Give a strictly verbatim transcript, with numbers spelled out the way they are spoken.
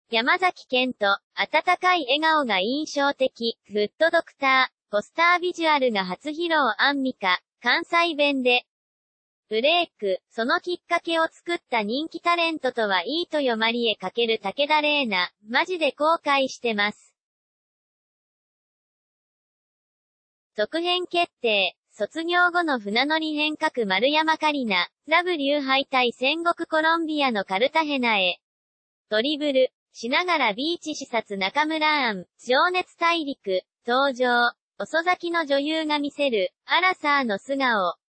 山崎賢人、温かい笑顔が印象的、グッドドクター、ポスタービジュアルが初披露アンミカ、関西弁で。ブレイク、そのきっかけを作った人気タレントとはいいとよマリエ×武田玲奈、マジで後悔してます。続編決定、卒業後の船乗り変革丸山桂里奈、ラブ流敗退戦国コロンビアのカルタヘナへ。ドリブル、しながらビーチ視察中村アン、情熱大陸、登場、遅咲きの女優が見せる、アラサーの素顔。